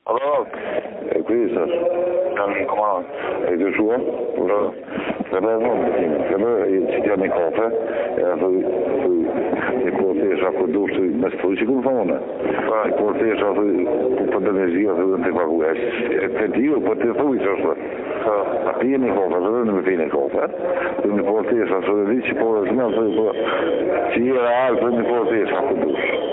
Allora, Questo, non comando. è il suo? Si chiama in cofre, e porteer zag we door met de politie kon wonen. Ik porteer zag op de energie of een tegen hoe is. Het hier op de politie was. Maar hier niet over, dat is een vind ik over. Toen de porteer zag zo de politie voor snel voor. Zie je uit, toen de porteer zag we door.